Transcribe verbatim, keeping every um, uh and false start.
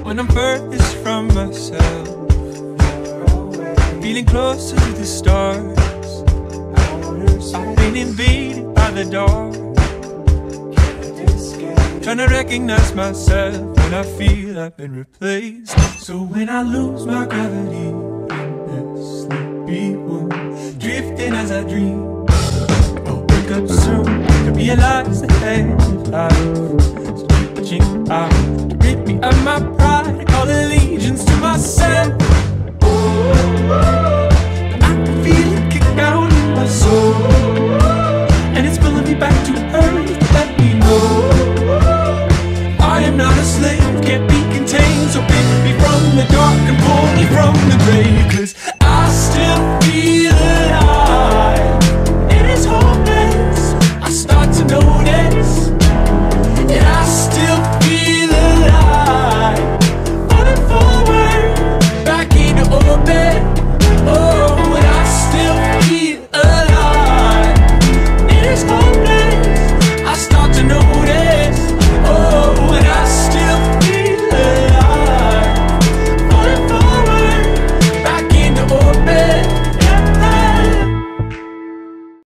when I'm furthest from myself, feeling closer to the stars. I've been invaded by the dark, trying to recognize myself when I feel I've been replaced. So when I lose my gravity in this sleepy room, drifting as I dream, I'll wake up soon to realize the edge of life is reaching out to rip me of my pride, call allegiance to myself. But I can feel it kick down in my soul, and it's pulling me back to earth to let me know I am not a slave, can't be contained. So pick me from the dark and pull me from the grave, 'cause I still